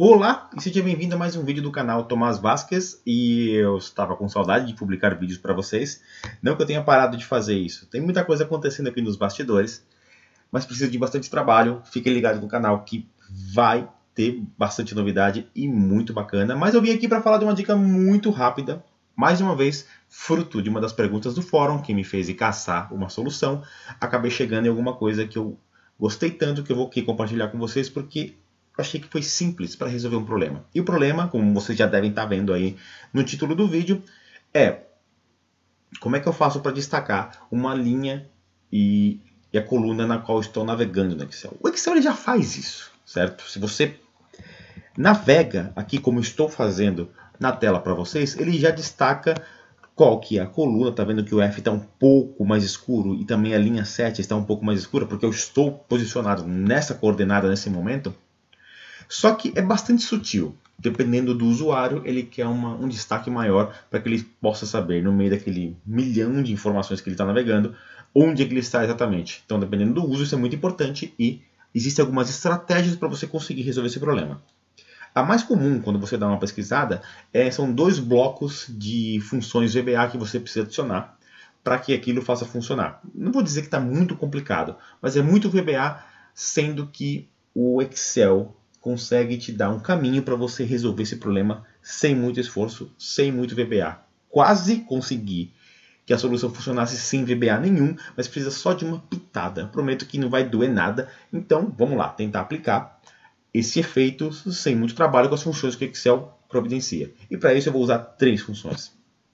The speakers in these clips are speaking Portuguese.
Olá e seja bem-vindo a mais um vídeo do canal Tomás Vasquez. E eu estava com saudade de publicar vídeos para vocês. Não que eu tenha parado de fazer isso. Tem muita coisa acontecendo aqui nos bastidores, mas precisa de bastante trabalho. Fiquem ligados no canal que vai ter bastante novidade e muito bacana. Mas eu vim aqui para falar de uma dica muito rápida. Mais uma vez, fruto de uma das perguntas do fórum que me fez ir caçar uma solução. Acabei chegando em alguma coisa que eu gostei tanto que eu vou aqui compartilhar com vocês porque eu achei que foi simples para resolver um problema. E o problema, como vocês já devem estar vendo aí no título do vídeo, é como é que eu faço para destacar uma linha e a coluna na qual estou navegando no Excel. O Excel ele já faz isso, certo? Se você navega aqui como estou fazendo na tela para vocês, ele já destaca qual que é a coluna. Tá vendo que o F está um pouco mais escuro e também a linha 7 está um pouco mais escura porque eu estou posicionado nessa coordenada nesse momento. Só que é bastante sutil. Dependendo do usuário, ele quer um destaque maior para que ele possa saber, no meio daquele milhão de informações que ele está navegando, onde é que ele está exatamente. Então, dependendo do uso, isso é muito importante e existem algumas estratégias para você conseguir resolver esse problema. A mais comum, quando você dá uma pesquisada, são dois blocos de funções VBA que você precisa adicionar para que aquilo faça funcionar. Não vou dizer que está muito complicado, mas é muito VBA, sendo que o Excel consegue te dar um caminho para você resolver esse problema sem muito esforço, sem muito VBA. Quase consegui que a solução funcionasse sem VBA nenhum, mas precisa só de uma pitada. Prometo que não vai doer nada, então vamos lá, tentar aplicar esse efeito sem muito trabalho com as funções que o Excel providencia. E para isso eu vou usar três funções.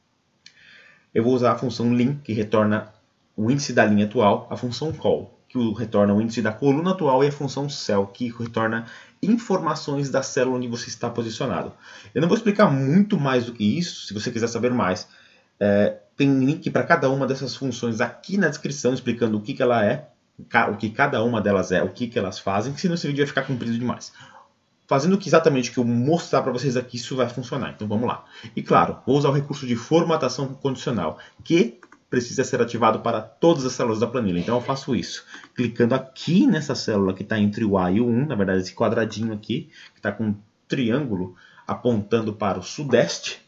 Eu vou usar a função lim, que retorna o índice da linha atual, a função call, que retorna o índice da coluna atual, e a função cell, que retorna informações da célula onde você está posicionado. Eu não vou explicar muito mais do que isso. Se você quiser saber mais, tem link para cada uma dessas funções aqui na descrição, explicando o que ela é, o que cada uma delas é, o que elas fazem, senão esse vídeo vai ficar comprido demais. Fazendo exatamente o que eu mostrar para vocês aqui, isso vai funcionar. Então vamos lá. E claro, vou usar o recurso de formatação condicional, que precisa ser ativado para todas as células da planilha. Então eu faço isso, clicando aqui nessa célula que está entre o A e o 1, na verdade esse quadradinho aqui, que está com um triângulo apontando para o sudeste,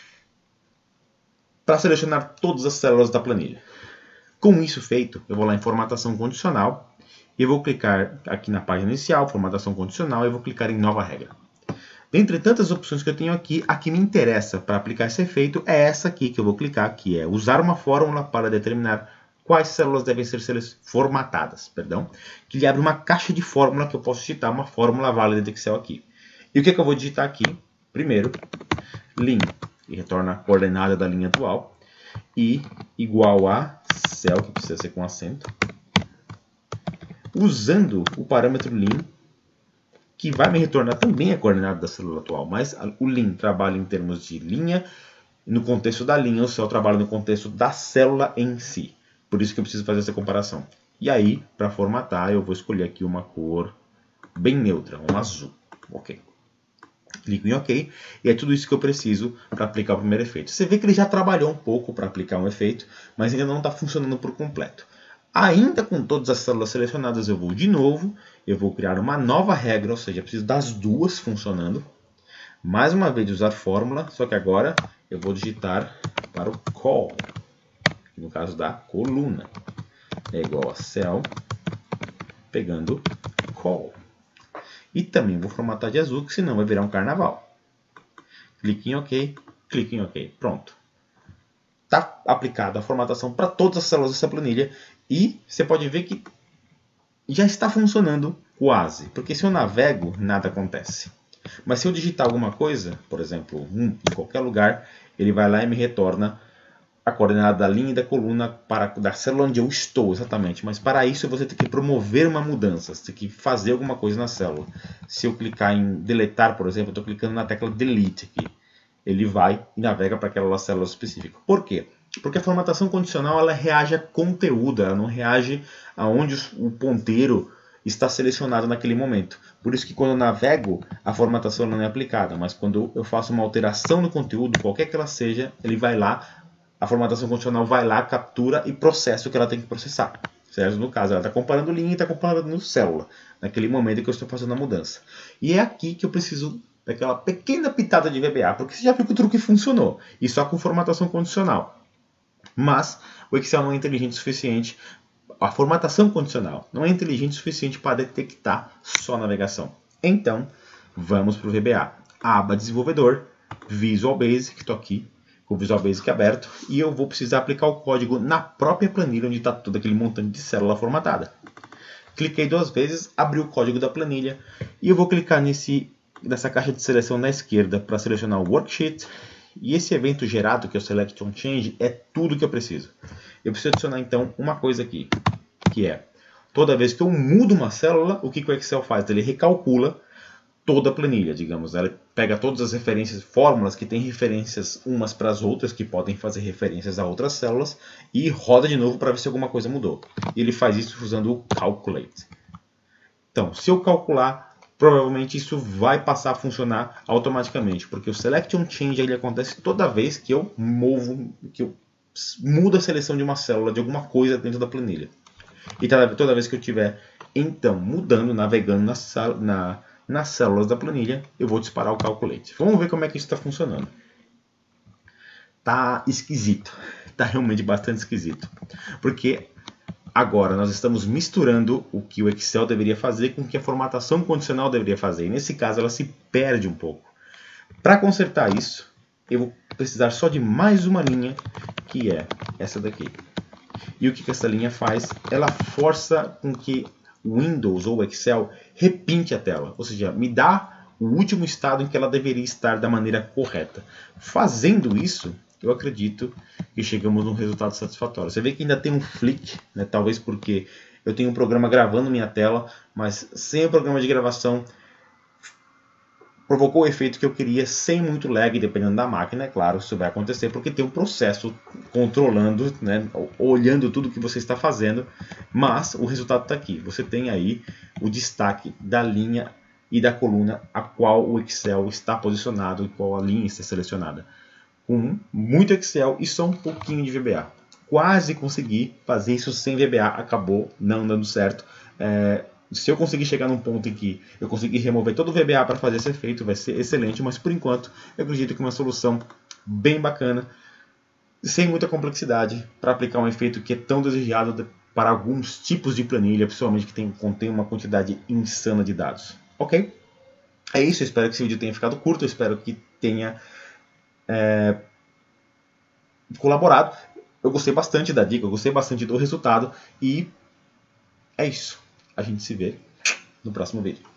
para selecionar todas as células da planilha. Com isso feito, eu vou lá em formatação condicional, e vou clicar aqui na página inicial, formatação condicional, e vou clicar em nova regra. Dentre tantas opções que eu tenho aqui, a que me interessa para aplicar esse efeito é essa aqui que eu vou clicar, que é usar uma fórmula para determinar quais células devem ser formatadas, que lhe abre uma caixa de fórmula que eu posso digitar uma fórmula válida de Excel aqui. E o que eu vou digitar aqui? Primeiro, lim, que retorna a coordenada da linha atual, e igual a cell, que precisa ser com acento, usando o parâmetro lim, que vai me retornar também a coordenada da célula atual, mas o lim trabalha em termos de linha, no contexto da linha, o cell trabalha no contexto da célula em si. Por isso que eu preciso fazer essa comparação. E aí, para formatar, eu vou escolher aqui uma cor bem neutra, um azul. Ok. Clico em OK, e é tudo isso que eu preciso para aplicar o primeiro efeito. Você vê que ele já trabalhou um pouco para aplicar um efeito, mas ainda não está funcionando por completo. Ainda com todas as células selecionadas, eu vou de novo, eu vou criar uma nova regra, ou seja, eu preciso das duas funcionando. Mais uma vez usar fórmula, só que agora eu vou digitar para o call, que no caso da coluna. É igual a cell, pegando call. E também vou formatar de azul, que senão vai virar um carnaval. Clique em OK, clique em OK. Pronto. Está aplicada a formatação para todas as células dessa planilha. E você pode ver que já está funcionando quase. Porque se eu navego, nada acontece. Mas se eu digitar alguma coisa, por exemplo, em qualquer lugar, ele vai lá e me retorna a coordenada da linha e da coluna da célula onde eu estou exatamente. Mas para isso você tem que promover uma mudança, você tem que fazer alguma coisa na célula. Se eu clicar em deletar, por exemplo, eu estou clicando na tecla delete aqui. Ele vai e navega para aquela célula específica. Por quê? Porque a formatação condicional ela reage a conteúdo, ela não reage aonde o ponteiro está selecionado naquele momento. Por isso que quando eu navego, a formatação não é aplicada, mas quando eu faço uma alteração no conteúdo, qualquer que ela seja, ele vai lá, a formatação condicional vai lá, captura e processa o que ela tem que processar. Certo? No caso, ela está comparando linha e está comparando célula, naquele momento que eu estou fazendo a mudança. E é aqui que eu preciso daquela pequena pitada de VBA, porque você já viu que o truque funcionou, e só com formatação condicional. Mas o Excel não é inteligente o suficiente, a formatação condicional não é inteligente o suficiente para detectar só a navegação. Então, vamos para o VBA. Aba Desenvolvedor, Visual Basic, estou aqui com o Visual Basic aberto, e eu vou precisar aplicar o código na própria planilha onde está todo aquele montante de célula formatada. Cliquei 2 vezes, abri o código da planilha, e eu vou clicar nessa caixa de seleção na esquerda para selecionar o Worksheet. E esse evento gerado, que é o Select on Change, é tudo que eu preciso. Eu preciso adicionar então uma coisa aqui, que é, toda vez que eu mudo uma célula, o que o Excel faz? Ele recalcula toda a planilha, digamos. Ela pega todas as referências, fórmulas que têm referências umas para as outras, que podem fazer referências a outras células, e roda de novo para ver se alguma coisa mudou. E ele faz isso usando o Calculate. Então, se eu calcular, provavelmente isso vai passar a funcionar automaticamente, porque o Select on Change ele acontece toda vez que eu mudo a seleção de uma célula, de alguma coisa dentro da planilha. E toda vez que eu estiver, então, mudando, navegando nas células da planilha, eu vou disparar o Calculate. Vamos ver como é que isso está funcionando. Tá esquisito. Tá realmente bastante esquisito. Porque agora nós estamos misturando o que o Excel deveria fazer com o que a formatação condicional deveria fazer. E nesse caso ela se perde um pouco. Para consertar isso, eu vou precisar só de mais uma linha, que é essa daqui. E o que essa linha faz? Ela força com que o Windows ou o Excel repinte a tela. Ou seja, me dá o último estado em que ela deveria estar da maneira correta. Fazendo isso, eu acredito que chegamos num resultado satisfatório. Você vê que ainda tem um flick, né? Talvez porque eu tenho um programa gravando minha tela, mas sem o programa de gravação provocou o efeito que eu queria sem muito lag, dependendo da máquina. É claro, isso vai acontecer porque tem um processo controlando, né, olhando tudo que você está fazendo, mas o resultado está aqui. Você tem aí o destaque da linha e da coluna a qual o Excel está posicionado e qual a linha está selecionada. Com muito Excel e só um pouquinho de VBA. Quase consegui fazer isso sem VBA, acabou não dando certo. Se eu conseguir chegar num ponto em que eu conseguir remover todo o VBA para fazer esse efeito, vai ser excelente, mas por enquanto eu acredito que é uma solução bem bacana, sem muita complexidade, para aplicar um efeito que é tão desejado para alguns tipos de planilha, principalmente que contém uma quantidade insana de dados. Ok? É isso, eu espero que esse vídeo tenha ficado curto, eu espero que tenha colaborado. Eu gostei bastante da dica, eu gostei bastante do resultado e é isso. A gente se vê no próximo vídeo.